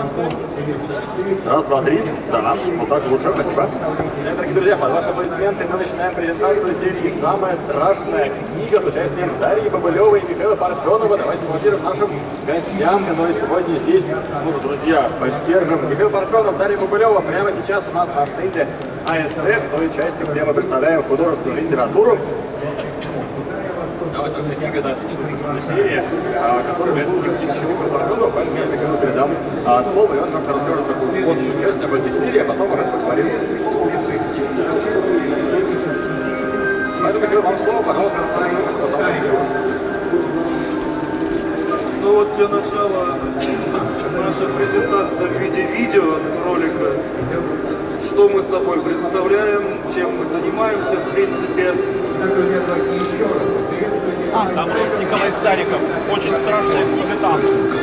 Раз, два, три. Да, вот так лучше, спасибо. Дорогие друзья, под ваши аплодисменты мы начинаем презентацию серии «Самая страшная книга» с участием Дарьи Бобылевой и Михаила Парфенова. Давайте аплодируем нашим гостям, которые сегодня здесь. Ну, друзья, поддержим. Михаил Парфенов, Дарья Бобылева. Прямо сейчас у нас на стенде АСТ, в той части, где мы представляем художественную литературу. Давайте, наша книга — это отличная совершенно серия, которая является техническим Парфенова, поэтому я Михаилу передам слово, и он немножко расскажет такую общую часть об этой серии, а потом уже поговорим. Поэтому, Михаил, вам слово, пожалуйста, Ну вот для начала наша презентация в виде видео ролика, что мы собой представляем, чем мы занимаемся, в принципе. Там есть Николай Стариков, очень страшная книга там.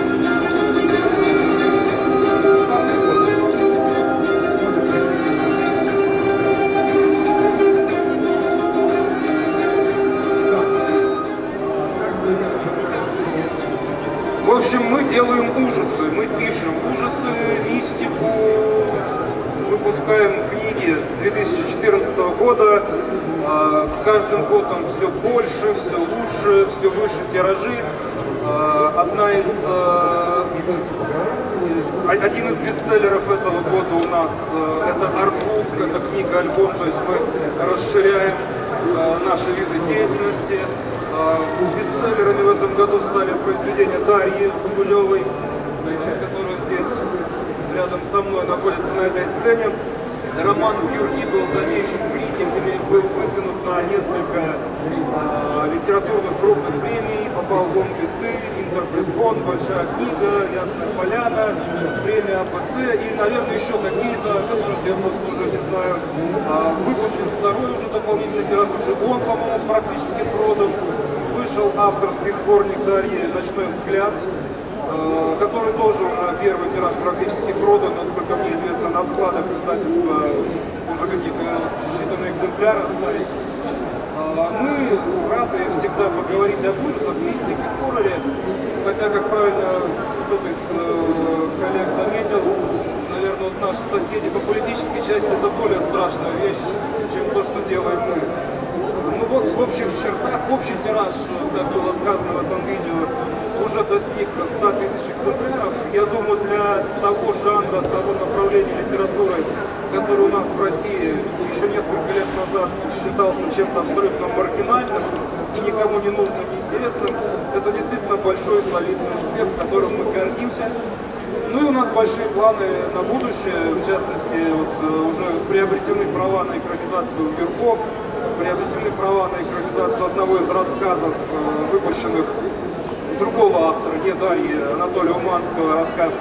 В общем, мы делаем ужасы, мы пишем ужасы, мистику, выпускаем книги с 2014 года. С каждым годом все больше, все лучше, все выше тиражи. Один из бестселлеров этого года у нас это артбук, это книга-альбом, то есть мы расширяем наши виды деятельности. Бестселлерами в этом году стали произведения Дарьи Бобылевой, которая здесь рядом со мной находится на этой сцене. Роман «Юрги» был замечен критиками, был выдвинут на несколько литературных крупных премий, попал в лонглисты, Интерпресс-Бон, Большая книга, Ясная Поляна, премия АПС и, наверное, еще какие-то, которых я просто уже не знаю. Выпущен второй уже дополнительный тираж, уже он, по-моему, практически продан. Вышел авторский сборник Дарьи «Ночной взгляд», который тоже уже первый тираж практически продан, насколько мне известно, на складах издательства уже какие-то считанные экземпляры остались. Мы рады всегда поговорить об ужасах, мистике, хорроре, хотя, как правильно кто-то из коллег заметил, наверное, вот наши соседи по политической части это более страшная вещь, чем то, что делаем мы. Ну вот, в общих чертах, общий тираж, как было сказано в этом видео, уже достиг 100 тысяч экземпляров. Я думаю, для того жанра, того направления литературы, который у нас в России еще несколько лет назад считался чем-то абсолютно маргинальным и никому не нужным, не интересным, это действительно большой солидный успех, которым мы гордимся. Ну и у нас большие планы на будущее, в частности, вот, уже приобретены права на экранизацию «Юрков», приобретены права на экранизацию одного из рассказов, выпущенных другого автора, не Дарьи, Анатолия Уманского, рассказ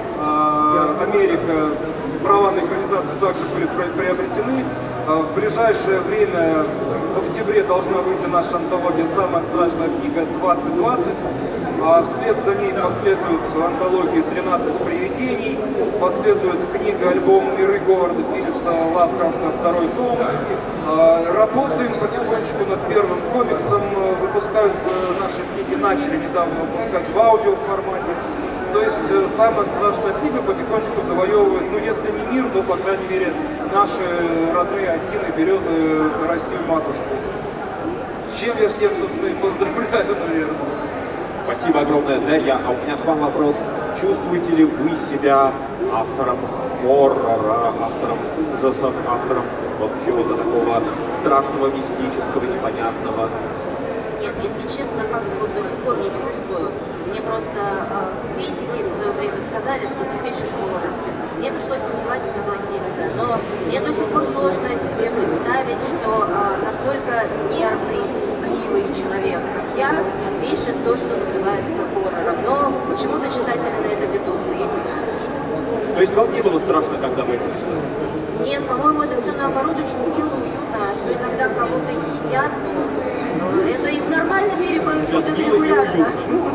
«Америка». Права на экранизацию также были приобретены. В ближайшее время, в октябре, должна выйти наша антология «Самая страшная книга 2020». А вслед за ней последует антология «13 привидений», последует книга-альбом «Миры Говарда Филлипса Лавкрафта», второй том. Работаем потихонечку над первым комиксом, выпускаются наши книги, начали недавно выпускать в аудио формате. То есть «Самая страшная книга» потихонечку завоевывает, ну если не мир, то, по крайней мере, наши родные осины, березы, Россию-матушку. С чем я всем, собственно, и поздравляю, наверное. Спасибо огромное, Дарья. А у меня к вам вопрос. Чувствуете ли вы себя автором хоррора, автором ужасов, автором вот чего-то такого страшного, мистического, непонятного? Нет, если честно, как-то вот до сих пор не чувствую. Мне просто критики в свое время сказали, что ты пишешь хоррор. Мне пришлось покивать и согласиться. Но мне до сих пор сложно себе представить, что настолько нервный, пугливый человек, как я, пишет то, что называется хоррором. Но почему-то читатели на это ведутся, я не знаю почему. То есть вам не было страшно, когда вы пришли? Нет, по-моему, это все наоборот очень мило, уютно, что иногда кого-то едят, но это и в нормальном мире происходит регулярно.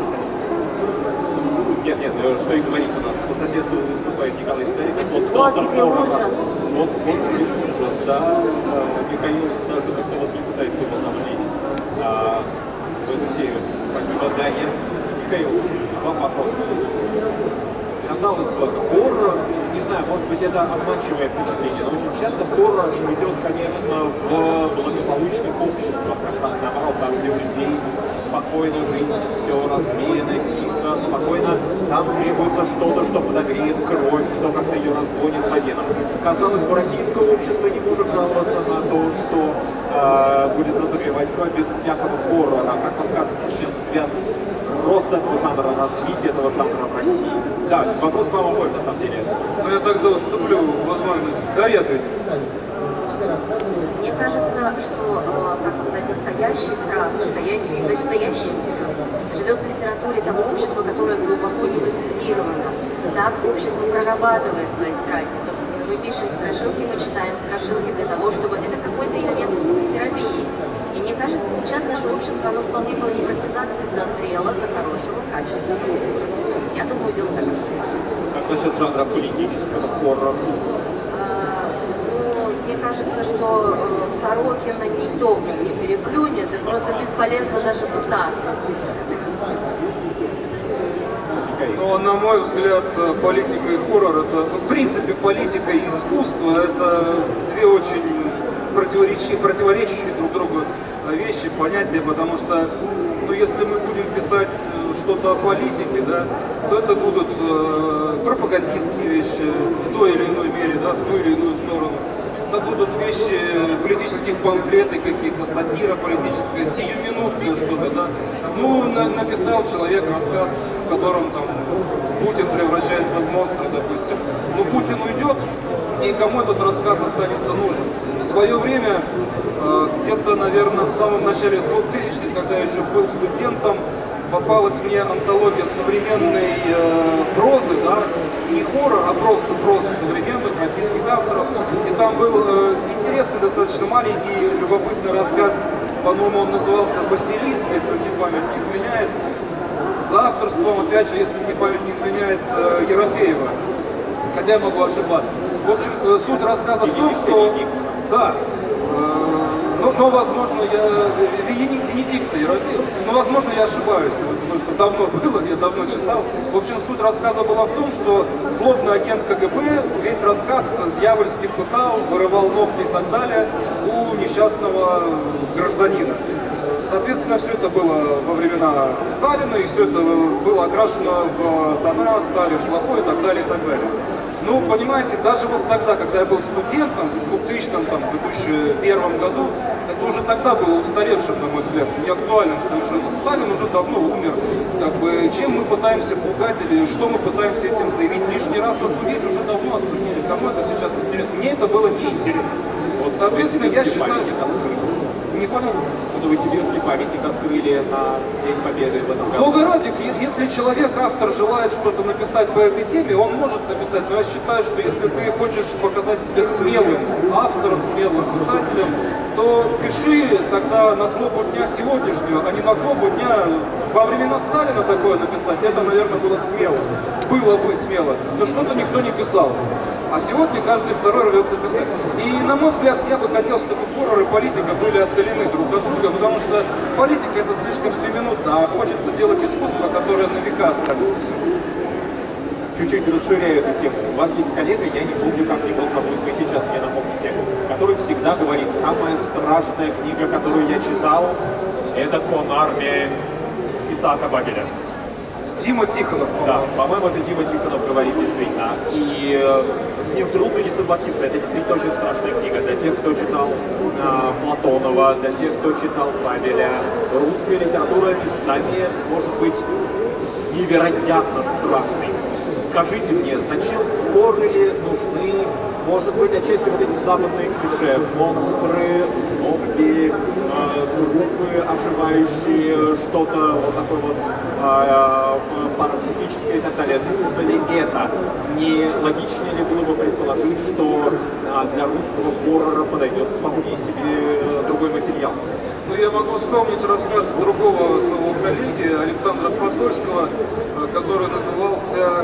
Нет, что и говорить, у нас по соседству выступает Николай Стариков. Вот где ужас. Вот где ужас, да. Михаил даже как-то вот не пытается его замлить в эту серию. Спасибо, Дарья. Михаил, вам вопрос. казалось бы, хоррор, не знаю, может быть, это обманчивое впечатление, но очень часто хоррор идет, конечно, в благополучных обществах, наоборот, там, где у людей спокойно жизнь, все размеренно, тихо, спокойно, там требуется что-то, что подогреет кровь, что как-то ее разгонит по венам. Казалось бы, российское общество не может жаловаться на то, что будет разогревать кровь без всякого хоррора, как вам кажется, с чем связан рост этого жанра, развитие этого жанра в России. Да, вопрос к вам обоим, на самом деле. Ну, я тогда уступлю возможность Дарье ответить. Мне кажется, что, как сказать, настоящий страх, настоящий ужас живет в литературе того общества, которое глубоко гипнотизировано. Так общество прорабатывает свои страхи. Собственно, мы пишем страшилки, мы читаем страшилки для того, чтобы это какой-то элемент психотерапии. И мне кажется, сейчас наше общество, оно вполне по гипнотизации дозрело до хорошего, качественного уровня. Я думаю, дело так и Как насчет жанра политического хоррора? Мне кажется, что Сорокина никто в нем не переплюнет, это просто бесполезно даже пытаться. Но, на мой взгляд, политика и хоррор, это, в принципе, политика и искусство, это две очень противоречащие друг другу вещи, понятия, потому что, ну, если мы будем писать что-то о политике, да, то это будут пропагандистские вещи в той или иной мере, да, в ту или иную сторону. Это будут вещи, политические памфлеты какие-то, сатира политическая, сиюминутное что-то, да. Ну, написал человек рассказ, в котором там Путин превращается в монстра, допустим. Но Путин уйдет, и кому этот рассказ останется нужен. В свое время, где-то, наверное, в самом начале 2000-х, когда я еще был студентом, попалась мне антология современной прозы, да, не хоррор, а просто прозы современных российских авторов. И там был интересный, достаточно маленький, любопытный рассказ, по-моему, он назывался «Василиск», если мне память не изменяет, за авторством, опять же, если мне память не изменяет, Ерофеева, хотя я могу ошибаться. В общем, суть рассказа в том, что... Да, но возможно, Венедикта Ерофеева, но, возможно, я ошибаюсь, потому что давно было, я давно читал. В общем, суть рассказа была в том, что злобный агент КГБ весь рассказ дьявольски пытал, вырывал ногти и так далее у несчастного гражданина. Соответственно, все это было во времена Сталина, и все это было окрашено в тона «Сталин плохой» и так далее, и так далее. Ну, понимаете, даже вот тогда, когда я был студентом, в 2001 году, это уже тогда было устаревшим, на мой взгляд, неактуальным совершенно. Сталин уже давно умер. Как бы, чем мы пытаемся пугать или что мы пытаемся этим заявить, лишний раз осудить уже давно осудили. Кому это сейчас интересно? Мне это было неинтересно. Вот, соответственно, я считаю, что... Не понял? Новосибирский памятник открыли на День Победы в этом году. Бога ради, если человек, автор, желает что-то написать по этой теме, он может написать, но я считаю, что если ты хочешь показать себя смелым автором, смелым писателем, то пиши тогда на злобу дня сегодняшнего, а не на злобу дня во времена Сталина такое написать. Это, наверное, было смело. Было бы смело, но что-то никто не писал. А сегодня каждый второй рвется писать. И, на мой взгляд, я бы хотел, чтобы хоррор и политика были отдалены друг от друга, потому что политика — это слишком сиюминутно, а хочется делать искусство, которое на века останется. Чуть-чуть расширяю эту тему. У вас есть коллега, я не помню, как его зовут, вы сейчас мне напомните, который всегда говорит, самая страшная книга, которую я читал, это «Конармия» Исаака Бабеля. Дима Тихонов. Да, по-моему, это Дима Тихонов говорит действительно. И с ним трудно не согласиться. Это действительно очень страшная книга для тех, кто читал Платонова, для тех, кто читал Бабеля. Русская литература местами может быть невероятно страшной. Скажите мне, зачем в хорроре нужны, может быть, отчасти вот эти западные клише, монстры, зомби, группы, оживающие, что-то вот такое вот парапсихическое и так далее. Нужно ли это? Не логичнее ли было бы предположить, что для русского хоррора подойдет вполне себе другой материал? Ну, я могу вспомнить рассказ другого своего коллеги, Александра Подольского, который назывался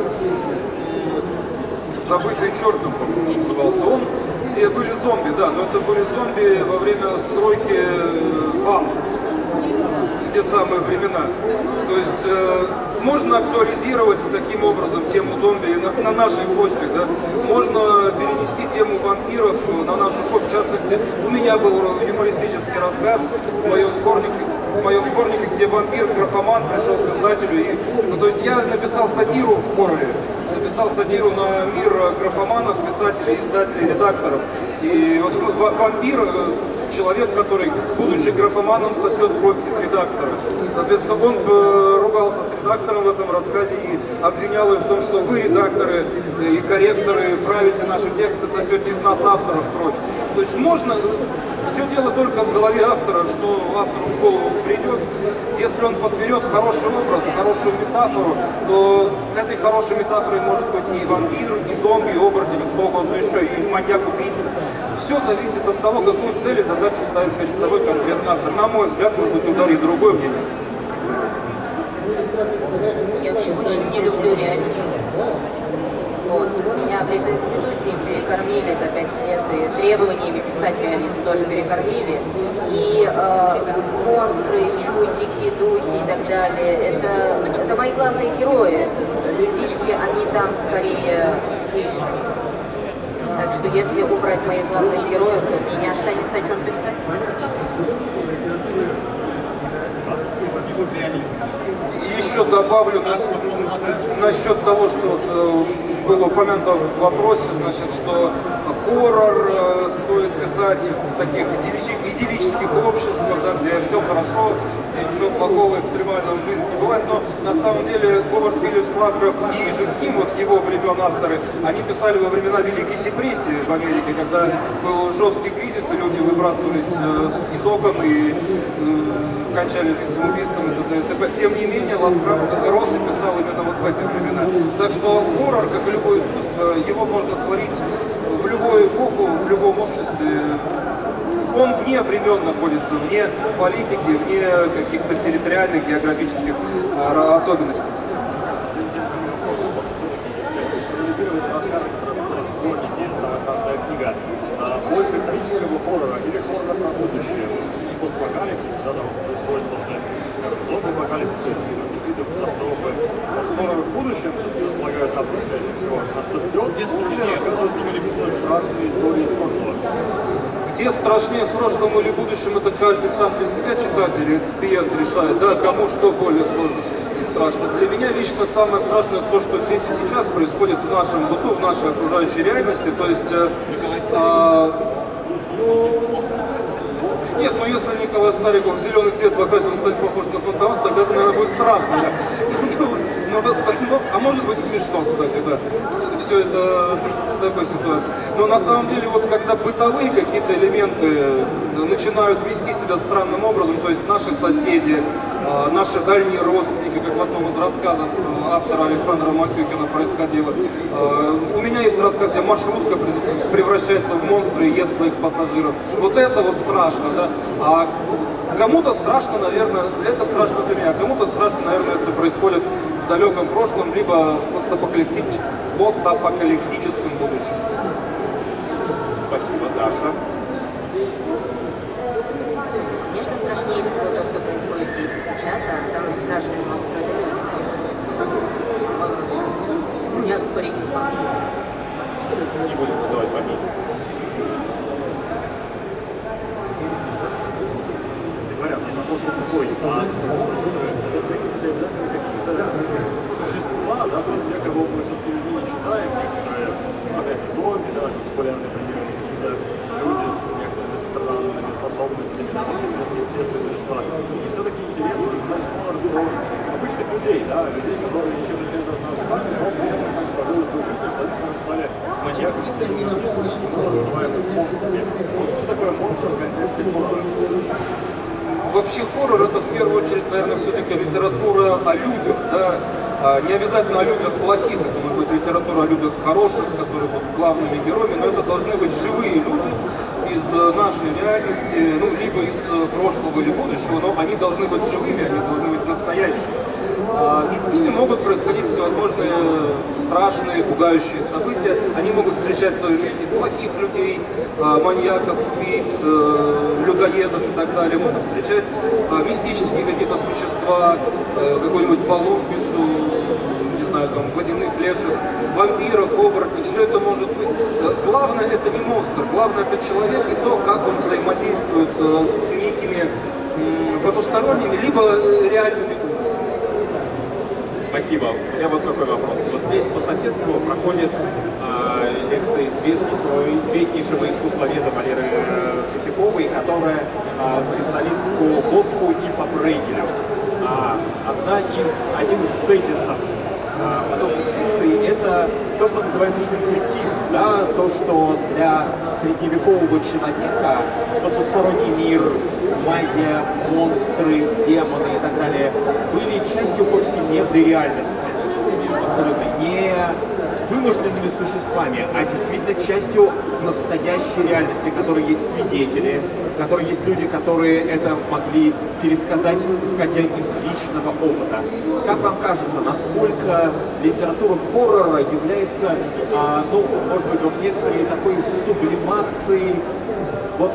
«Забытый чертом», по-моему, назывался он, где были зомби, да, но это были зомби во время стройки ФАМ, в те самые времена. То есть можно актуализировать таким образом тему зомби на нашей почве, да? Можно перенести тему вампиров на нашу почву. В частности, у меня был юмористический рассказ в моем сборнике, где вампир-графоман пришел к издателю. И, ну, то есть я написал сатиру в хорроре, написал сатиру на мир графоманов, писателей, издателей, редакторов. И вот вампир, человек, который, будучи графоманом, сосет кровь из редактора. Соответственно, он ругался с редактором в этом рассказе и обвинял их в том, что вы, редакторы и корректоры, правите наши тексты, сосете из нас, авторов, кровь. То есть можно, все дело только в голове автора, что автору в голову придет. Если он подберет хороший образ, хорошую метафору, то этой хорошей метафорой может быть и вампир, и зомби, и оборотень, и кто угодно еще, и маньяк-убийца. Все зависит от того, какую цель и задачу ставит перед собой конкретный автор. На мой взгляд, может быть, ударить другое мнение. Я вообще очень не люблю реализм. Вот. Меня в институте перекормили за 5 лет, и требованиями писать реализм тоже перекормили. И монстры, чудики, духи и так далее, это мои главные герои. Людишки, они там скорее пишут. Так что если убрать моих главных героев, то мне не останется о чем писать. И еще добавлю насчет того, что вот, было упомянуто в вопросе, значит, что хоррор стоит писать в таких идиллических обществах, да, где все хорошо, где ничего плохого, экстремального в жизни не бывает. Но на самом деле Говард Филлипс Лавкрафт и же с ним, вот его времен авторы, они писали во времена Великой депрессии в Америке, когда был жесткий кризис, и люди выбрасывались из окон и кончали жизнь самоубийством и т.д. Тем не менее, Лавкрафт рос и писал именно вот в эти времена. Так что хоррор, как и любое искусство, его можно творить в любую эпоху, в любом обществе. Он вне времен находится, вне политики, вне каких-то территориальных, географических особенностей. Больше исторического хоррора или хоррора про будущее, постапокалипсис, да, там происходит сложное зомби-апокалипсис, видов катастрофы. Хоррор в будущем располагают на будущее, всего, нас ждет, или рассказывают какие-нибудь страшные истории из прошлого. Где страшнее в прошлом или будущем, это каждый сам для себя, читатель, реципиент решает, да, кому что более сложно и страшно. Для меня лично самое страшное то, что здесь и сейчас происходит в нашем быту, в нашей окружающей реальности. То есть, нет, ну если Николай Стариков в зеленый цвет покрасил, он станет похож на фонтанас, тогда это, наверное, будет страшно. А может быть смешно, кстати, да, все это в такой ситуации. Но на самом деле, вот когда бытовые какие-то элементы начинают вести себя странным образом, то есть наши соседи, наши дальние родственники, как в одном из рассказов автора Александра Матюкина происходило. У меня есть рассказ, где маршрутка превращается в монстра и ест своих пассажиров. Вот это вот страшно, да. А кому-то страшно, наверное, это страшно для меня, а кому-то страшно, наверное, если происходит в далеком прошлом, либо в постапокалиптическом будущем. Спасибо, Даша. Конечно, страшнее всего то, что происходит здесь и сейчас, а самые страшные монстры — это люди. Неоспоримо. Не будем называть фамилии. Говоря, мне вопрос такой, существа, да, то есть те, кого мы все-таки люди не читаем, некоторые зомби, да, популярные примеры, какие-то люди с некоторыми странными способностями, естественные существа. И все-таки интересно узнать про обычных людей, да, людей, которые ничем не отличаются от нас с вами, но при этом так сложилось свою жизнь, что они стали маньяками, называется монстрами. Вот что такое монстр в контексте хоррора? Вообще хоррор — это в первую очередь, наверное, все-таки литература о людях, да, не обязательно о людях плохих, это может быть литература о людях хороших, которые будут главными героями, но это должны быть живые люди из нашей реальности, ну, либо из прошлого или будущего, но они должны быть живыми, они должны быть настоящими. И с ними могут происходить всевозможные страшные, пугающие события. Они могут встречать в своей жизни плохих людей, маньяков, убийц, людоедов и так далее. Могут встречать мистические какие-то существа, какую-нибудь баллонницу, не знаю, там, водяных леших, вампиров, оборотней. Все это может быть. Главное это не монстр, главное это человек и то, как он взаимодействует с некими потусторонними, либо реальными ужасами. Спасибо. У меня вот такой вопрос. Вот здесь по соседству проходит лекция известнейшего искусствоведа Валеры Косяковой, которая специалист по Боску и по Брейгелю. Один из тезисов подобных лекций — это то, что называется синкретизм, да? То, что для средневекового человека потусторонний мир, магия, монстры, демоны и так далее были частью повседневной реальности, абсолютно не вымышленными существами, а действительно частью настоящей реальности, в которой есть свидетели, в которой есть люди, которые это могли пересказать, исходя из личного опыта. Как вам кажется, насколько литература хоррора является, ну, может быть, в некоторой такой сублимацией вот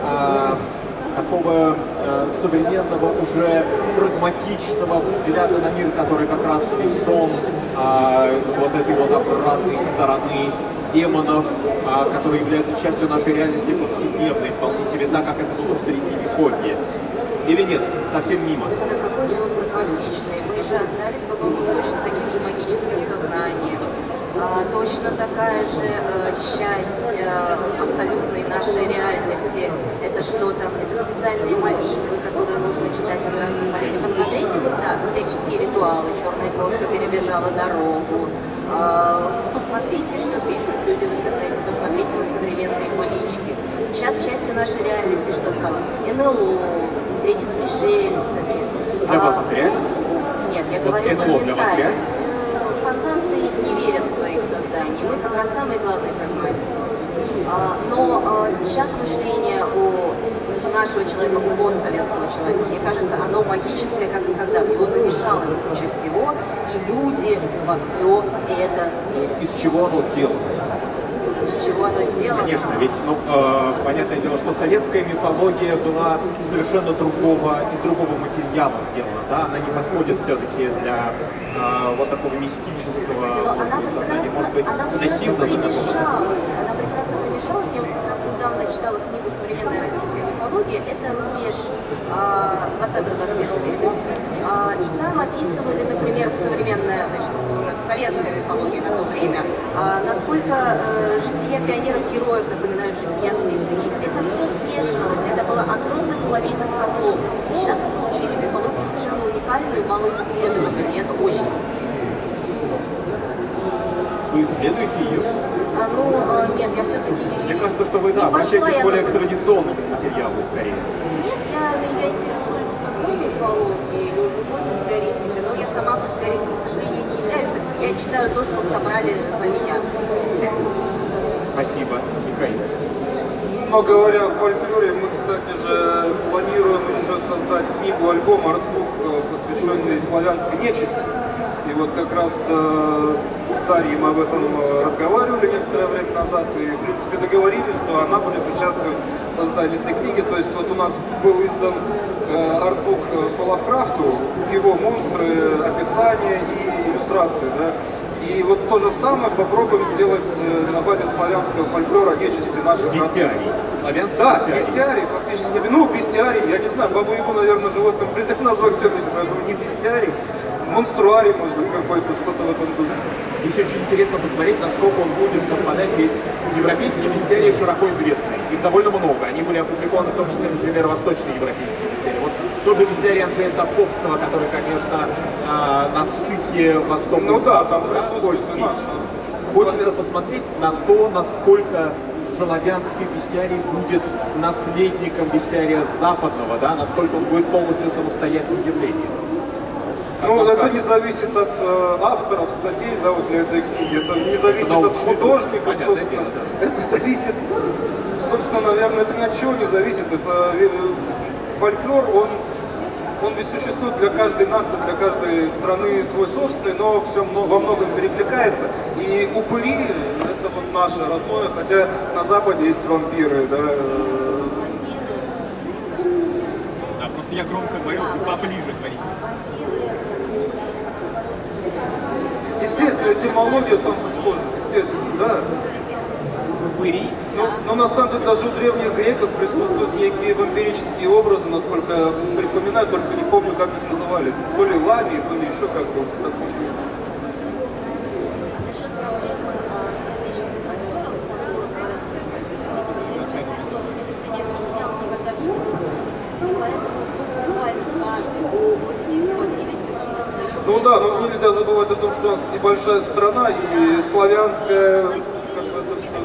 такого современного, уже прагматичного взгляда на мир, который как раз лишен вот этой вот обратной стороны демонов, которые являются частью нашей реальности повседневной, вполне себе так, как это было в Средневековье. Или нет? Совсем мимо. Да какой же он прагматичный. Мы же остались, по-моему, с точно таким же магическим сознанием. Точно такая же часть абсолютной нашей реальности. Это что там? Это специальные молитвы, которые нужно читать от разных молитв. Посмотрите вот так, всяческие ритуалы. Черная кошка перебежала дорогу. Посмотрите, что пишут люди в интернете. Посмотрите на современные политики. Сейчас частью нашей реальности что стало? НЛО, встречи с пришельцами. Для вас это реальность? Нет, я говорю про НЛО для вас реальность? Фантасты не верят в своих созданий. Мы как раз самые главные прагматики. Но сейчас мышление у нашего человека, у постсоветского человека, мне кажется, оно магическое, как никогда. В него намешалось куча всего, и люди во все это верят. Из чего оно сделано? Из чего оно сделано? Конечно, ведь, ну, понятное дело, что советская мифология была совершенно из другого материала сделана, да, она не подходит все-таки для вот такого мистического, Но она прекрасно примешалась. Она прекрасно примешалась. Я вот как раз недавно читала книгу «Современная российская мифология». Это рубеж 20-21 века. И там описывали, например, современная, значит, советская мифология на то время, насколько жития пионеров-героев напоминают жития святых. Это все смешивалось. Это было огромным плавильным котлом. И сейчас мы получили мифологию совершенно уникальную, малоисследованную. И это очень интересно. Вы исследуете ее? Нет, я все-таки... Мне кажется, что вы, да, обращаетесь более к традиционному материалу, скорее. Нет, я интересуюсь любой мифологией, любой фольклористикой, но я сама фольклористом, к сожалению, не являюсь, так что я читаю то, что собрали за меня. Спасибо, Михаил. Но говоря о фольклоре, мы, кстати же, планируем еще создать книгу-альбом, артбук, посвященный славянской нечисти. И вот как раз с Дарьей мы об этом разговаривали некоторое время назад и, в принципе, договорились, что она будет участвовать в создании этой книги. То есть вот у нас был издан артбук по Лавкрафту, его монстры, описания и иллюстрации, да. И вот то же самое попробуем сделать на базе славянского фольклора, нечисти наших. Бестиарий. Славянский да, бестиарий, фактически. Ну, бестиарий, я не знаю, Бабу-Ягу, наверное, животным близок назвать все-таки, поэтому не бестиарий. Монструарий, может быть, какой-то, что-то в этом духе. Здесь очень интересно посмотреть, насколько он будет совпадать, ведь европейские бестиарии широко известны. Их довольно много. Они были опубликованы в том числе, например, восточные европейские бестиарии. Вот тот же бестиарий Анджея Сапковского, который, конечно, на стыке Востока ну, и да, там польский. Хочется посмотреть на то, насколько славянский бестиарий будет наследником бестиария западного, да, насколько он будет полностью самостоятельным явлением. Ну, это не зависит от авторов статей, да, вот для этой книги. Это не зависит от художников, собственно. Это зависит, собственно, наверное, это ни от чего не зависит. Это фольклор, он Он ведь существует для каждой нации, для каждой страны свой собственный, но все во многом перекликается. И упыри — это вот наше родное, хотя на Западе есть вампиры, да. Да, просто я громко говорю, и поближе говорите. Естественно, этимология там схожа, естественно, да. Упыри. Но на самом деле даже у древних греков присутствуют некие вампирические образы, насколько я припоминаю, только не помню, как их называли. То ли ламии, то ли еще как-то вот такое. Насчет проблем с отечественным фольклором, со сбором славянских традиций, я думаю, что это все не поменялось никогда в Беларуси, и поэтому буквально в каждой области появились какие-то свои... Ну да, но нельзя забывать о том, что у нас небольшая страна, и славянская, как бы это все...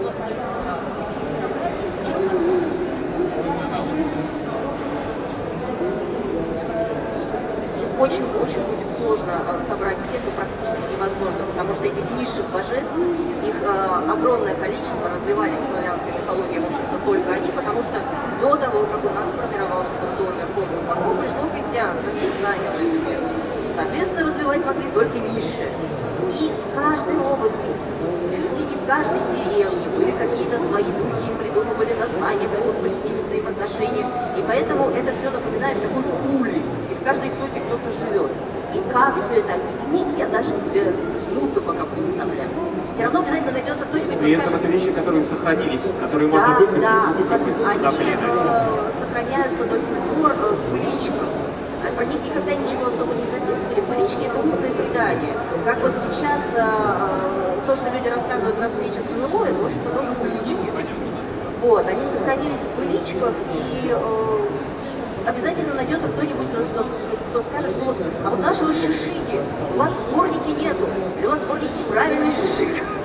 Очень будет сложно собрать всех, но практически невозможно, потому что этих низших божеств, их огромное количество, развивались в славянской мифологии, в общем-то, только они, потому что до того, как у нас сформировался пантеон верховных богов, пришло христианство и заняло эту место. Соответственно, развивать могли только низшие. И в каждой области, чуть ли не в каждой деревне были какие-то свои духи, им придумывали названия, придумывали с ними взаимоотношения, и поэтому это все напоминает такой улей. В каждой сути кто-то живет. И как все это объединить, я даже себе смутно пока представляю. Все равно обязательно найдется кто-нибудь, При этом это вещи, которые сохранились, которые можно выкопать. они сохраняются до сих пор в быличках. Про них никогда ничего особо не записывали. Былички — это устное предание. Как вот сейчас то, что люди рассказывают про встречи с НЛО, это, в общем-то, тоже былички. Вот, они сохранились в быличках, и обязательно найдется кто-нибудь, кто скажет, что вот, а вот нашего шишиги у вас в сборнике нету, или у вас в сборнике неправильный шишик.